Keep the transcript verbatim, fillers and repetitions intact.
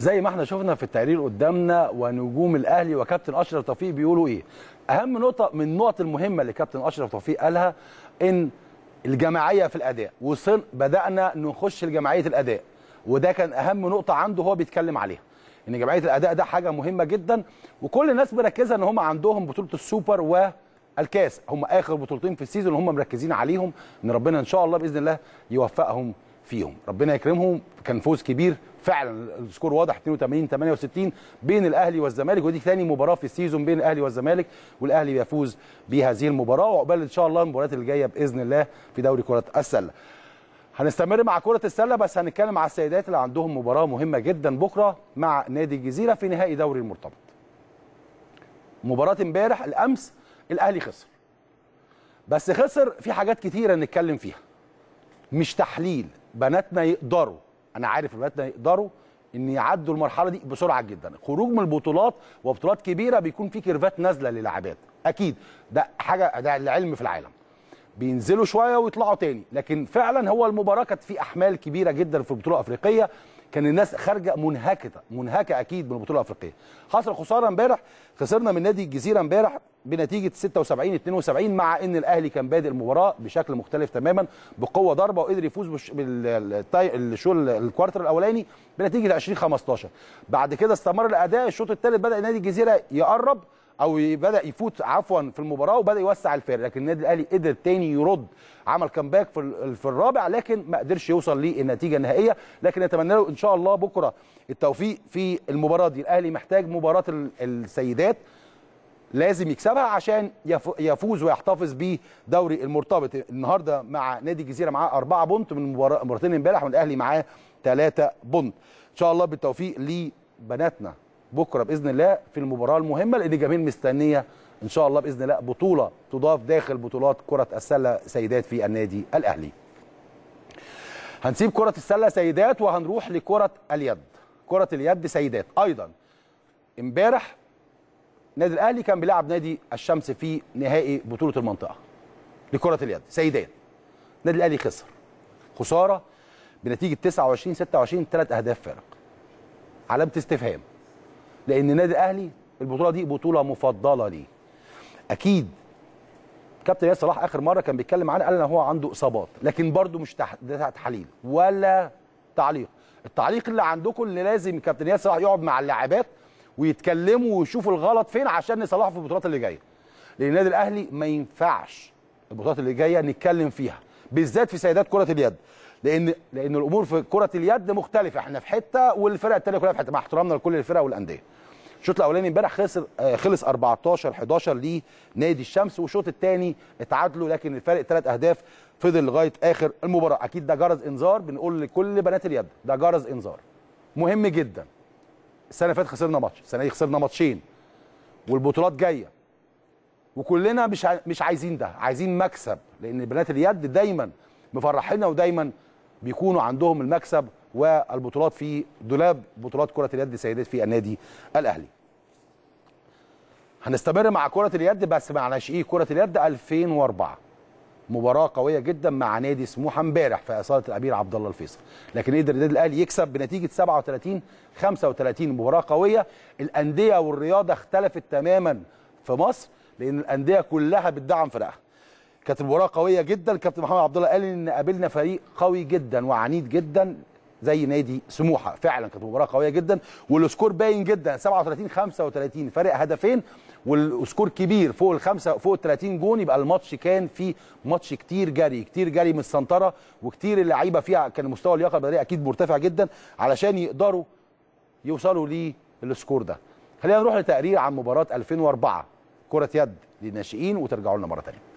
زي ما احنا شفنا في التقرير قدامنا ونجوم الاهلي وكابتن اشرف توفيق بيقولوا ايه. اهم نقطه من النقط المهمه اللي كابتن اشرف توفيق قالها ان الجماعيه في الاداء، وصل بدانا نخش لجماعيه الاداء، وده كان اهم نقطه عنده هو بيتكلم عليها، ان جماعيه الاداء ده حاجه مهمه جدا، وكل الناس مركزه ان هم عندهم بطوله السوبر والكاس، هم اخر بطولتين في السيزون هم مركزين عليهم، ان ربنا ان شاء الله باذن الله يوفقهم فيهم، ربنا يكرمهم. كان فوز كبير فعلا، السكور واضح اثنين وثمانين ثمانية وستين بين الاهلي والزمالك، ودي ثاني مباراه في السيزون بين الاهلي والزمالك، والاهلي بيفوز بهذه المباراه، وعقبال ان شاء الله المباريات اللي جايه باذن الله في دوري كره السله. هنستمر مع كره السله، بس هنتكلم على السيدات اللي عندهم مباراه مهمه جدا بكره مع نادي الجزيره في نهائي دوري المرتبط. مباراه امبارح الامس الاهلي خسر، بس خسر في حاجات كتيره نتكلم فيها، مش تحليل. بناتنا يقدروا، انا عارف بناتنا يقدروا ان يعدوا المرحله دي بسرعه جدا. خروج من البطولات وبطولات كبيره بيكون في كيرفات نازله للاعبات، اكيد ده حاجه، ده العلم في العالم، بينزلوا شويه ويطلعوا تاني، لكن فعلا هو المباراه كانت في احمال كبيره جدا في البطوله الافريقيه، كان الناس خارجه منهكه منهكه اكيد من البطوله الافريقيه. حصل خساره امبارح، خسرنا من نادي الجزيره امبارح بنتيجه ستة وسبعين اثنين وسبعين، مع ان الاهلي كان بادئ المباراه بشكل مختلف تماما بقوه ضربه، وقدر يفوز بالشوط الكوارتر الاولاني بنتيجه عشرين خمستاشر. بعد كده استمر الاداء، الشوط الثالث بدا نادي الجزيره يقرب او بدا يفوت عفوا في المباراه وبدا يوسع الفارق، لكن النادي الاهلي قدر تاني يرد، عمل كامباك في في الرابع، لكن ما قدرش يوصل للنتيجه النهائيه. لكن نتمنى له ان شاء الله بكره التوفيق في المباراه دي. الاهلي محتاج مباراه السيدات لازم يكسبها عشان يفوز ويحتفظ بدوري المرتبط. النهارده مع نادي الجزيره معاه أربعة بونت من مباراتين امبارح، والاهلي معاه ثلاثة بونت. ان شاء الله بالتوفيق لبناتنا بكره باذن الله في المباراه المهمه، لان الجماهير مستنيه ان شاء الله باذن الله بطوله تضاف داخل بطولات كره السله سيدات في النادي الاهلي. هنسيب كره السله سيدات وهنروح لكره اليد. كره اليد سيدات ايضا امبارح النادي الاهلي كان بيلعب نادي الشمس في نهائي بطوله المنطقه لكره اليد سيدات. النادي الاهلي خسر خساره بنتيجه تسعة وعشرين ستة وعشرين، ثلاث اهداف فارق. علامه استفهام، لان النادي الاهلي البطوله دي بطوله مفضله ليه. اكيد كابتن ياسر صلاح اخر مره كان بيتكلم معانا قال ان هو عنده اصابات، لكن برده مش تحليل ولا تعليق. التعليق اللي عندكم اللي لازم كابتن ياسر صلاح يقعد مع اللاعبات ويتكلموا ويشوفوا الغلط فين عشان نصلحه في البطولات اللي جايه. لان النادي الاهلي ما ينفعش البطولات اللي جايه نتكلم فيها، بالذات في سيدات كره اليد، لان لان الامور في كره اليد مختلفه، احنا في حته والفرق الثانيه كلها في حته، مع احترامنا لكل الفرق والانديه. الشوط الاولاني امبارح خسر خلص أربعتاشر حداشر لنادي الشمس، والشوط الثاني اتعادلوا، لكن الفرق ثلاث اهداف فضل لغايه اخر المباراه. اكيد ده جرس انذار، بنقول لكل بنات اليد ده جرس انذار مهم جدا. السنه اللي فاتت خسرنا ماتش، السنه دي خسرنا ماتشين، والبطولات جايه، وكلنا مش مش عايزين ده، عايزين مكسب، لان بنات اليد دايما مفرحينا ودايما بيكونوا عندهم المكسب والبطولات في دولاب بطولات كره اليد سيدات في النادي الاهلي. هنستمر مع كره اليد بس مع ناشئين كره اليد ألفين وأربعة، مباراه قويه جدا مع نادي سموحه امبارح في اصاله الامير عبد الله الفيصل، لكن قدر النادي الاهلي يكسب بنتيجه سبعة وثلاثين خمسة وثلاثين. مباراه قويه، الانديه والرياضه اختلفت تماما في مصر، لان الانديه كلها بتدعم فرقها. كانت المباراه قويه جدا، كابتن محمد عبد الله قال ان قابلنا فريق قوي جدا وعنيد جدا زي نادي سموحه، فعلا كانت مباراه قويه جدا، والسكور باين جدا سبعة وثلاثين خمسة وثلاثين، فرق هدفين والسكور كبير فوق الخمسه فوق ال ثلاثين جون، يبقى الماتش كان فيه ماتش كتير جري كتير جري من السنتره، وكتير اللعيبه فيها كان مستوى اللياقه البدنيه اكيد مرتفع جدا علشان يقدروا يوصلوا للسكور ده. خلينا نروح لتقرير عن مباراه ألفين وأربعة كره يد للناشئين وترجعوا لنا مره ثانيه.